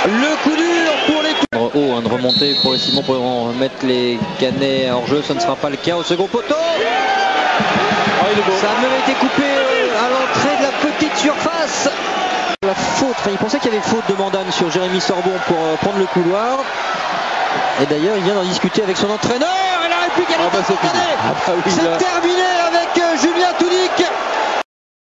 Le coup dur pour les haut, de remonter progressivement pour mettre les Canets hors jeu. Ce ne sera pas le cas au second poteau. Ça a même été coupé à l'entrée de la petite surface. La faute, il pensait qu'il y avait faute de Mandane sur Jérémy Sorbon pour prendre le couloir. Et d'ailleurs, il vient d'en discuter avec son entraîneur. Et la réplique, elle est terminée. C'est terminé avec Julien Tounic.